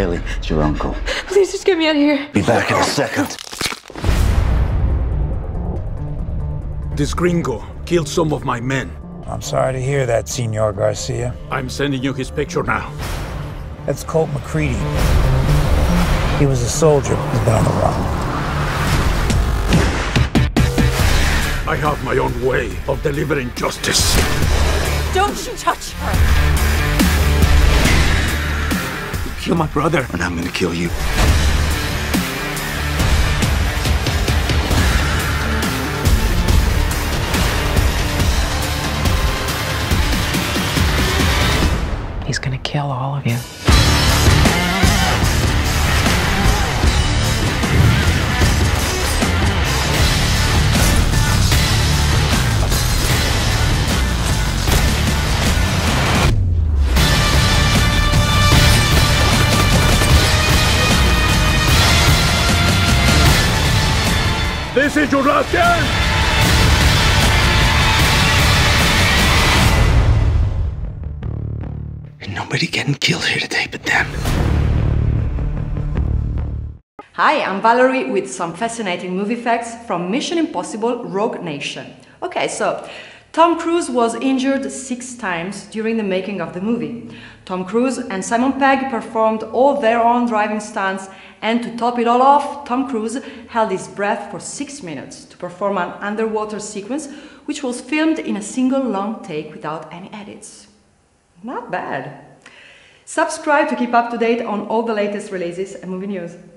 Haley, it's your uncle. Please just get me out of here. Be back in a second. This gringo killed some of my men. I'm sorry to hear that, Senor Garcia. I'm sending you his picture now. That's Colton MacReady. He was a soldier. He's been on the run. I have my own way of delivering justice. Don't you touch her! You kill my brother, And I'm gonna kill you. He's gonna kill all of you. this is your last chance! Nobody getting killed here today but them. Hi, I'm Valerie with some fascinating movie facts from Mission Impossible Rogue Nation. Okay, so Tom Cruise was injured 6 times during the making of the movie. Tom Cruise and Simon Pegg performed all their own driving stunts, and to top it all off, Tom Cruise held his breath for 6 minutes to perform an underwater sequence which was filmed in a single long take without any edits. Not bad. Subscribe to keep up to date on all the latest releases and movie news.